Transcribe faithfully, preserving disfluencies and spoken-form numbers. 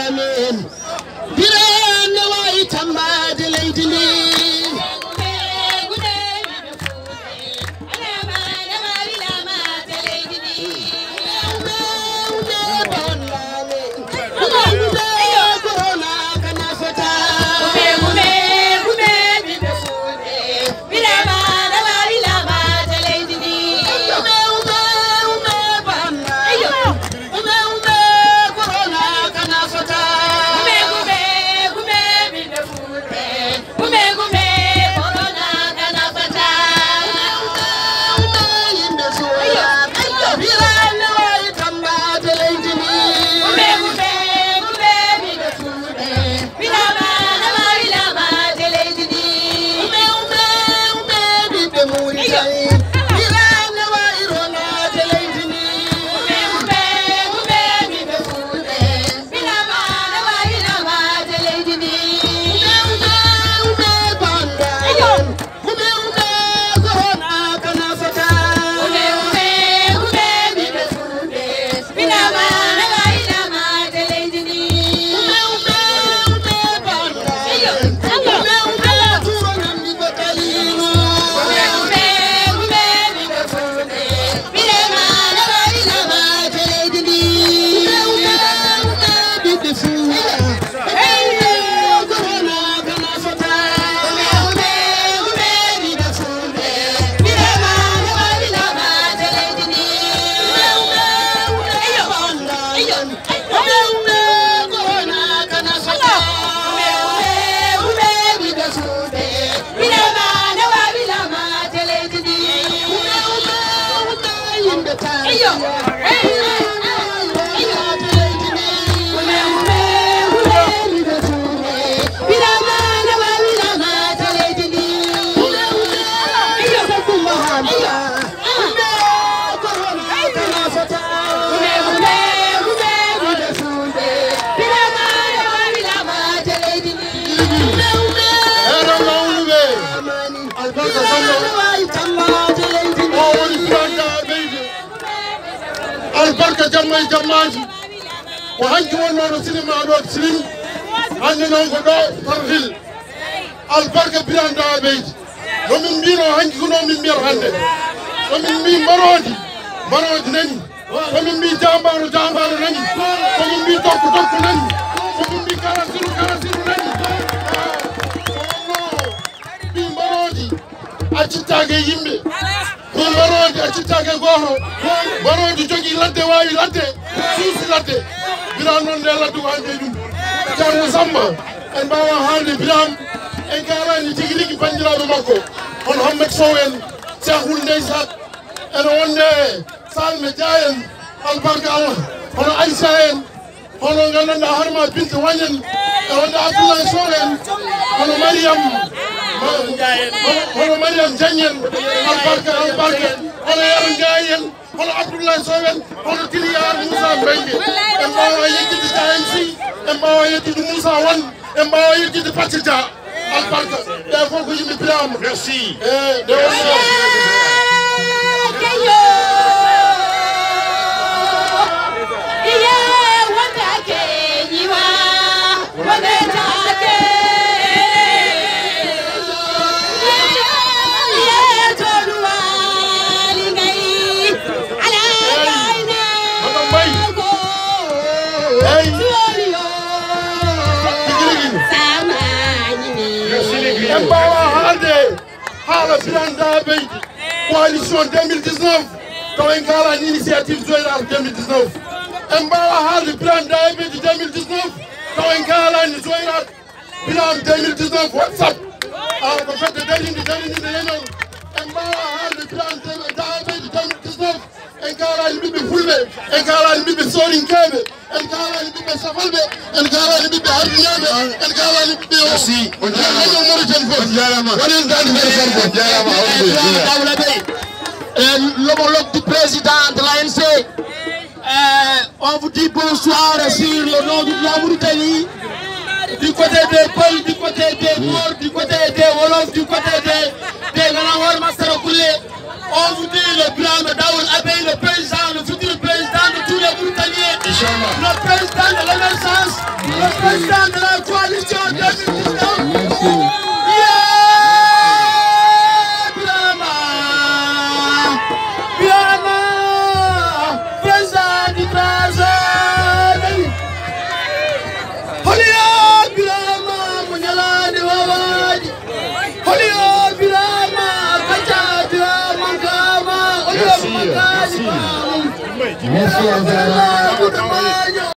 alamin biran wa itamba de leydini albarka jammai jammaji ko hanki wonno no sinima do silim hande non ko do farfil albarka biranda beji no min mbino hanki ko non min mbiyar hande no min mbi marodi marodi nani ko min mbi jambaro jambaro nani ko min mbi tokku tokku nani ko min mbi karasiru karasiru nani mbi marodi accitage yimɓe mi marodi accitage goto marodi jogui ladde wawi ladde suusi ladde biran noon nde laddu hande ɗum ceerno Samba en mbawa haalde biram en garani tigui rigui bandiraɓe makko hono Hammed Sow en Cheikhoul Ndeysat ene wonde Salme Dia en albarka Allah hono Aïssa en hono gandanɗa Harma Binta Wañen e wonde Abdoulaye Sow en hono Mariam hono Mariam Diagne albarka albarka hono Yaro Ndiaye en hono Abdoulaye Sow en hono Tiliyar Moussa Mbengue en mbawa yettide Dia en si en mbawa yettide Moussa Wane en mbawa yettide Fatou Dia albarka ɗe fof ko yimɓe Birama merci e nde wonno en mbawa haalde haala Biranda Beydi coalition deux mille dix-neuf taw en kalani initiative Joyral deux mille dix-neuf en mbawa haalde Biranda Beydi deux mille dix-neuf taw en kalani Joyral Biram deux mille dix-neuf WhatsApp ko fedde darinde darinde yenon en mbawa haalde Biranda Beydi deux mille dix-neuf en kalani ɓiɓɓe fulɓe en kalani ɓiɓɓe sorinkeɓe en kalani ɓiɓɓe safalɓe en kalani ɓiɓɓe hardinaɓe en kalani ɓiɓɓe o l'homologue du président de l'A N C, on vous dit bonsoir sur le nom de la Mauritanie, du côté des Peuls, du côté des Morts, du côté des Wolofs, du côté des Ganawar Masarokoulé. On vous dit le Birame Daoul Abeid, le président, le futur président de tous les Mauritanie, Inch'Allah. le président de l'émergence, le président de la coalition deux mille dix-neuf. Yeah, Birama, Birama, président du Brazzaville. Holia Birama, Munyalani Wawadi. Holia Birama, Kacha Birama, Gama, Holia Birama. Merci, Azara.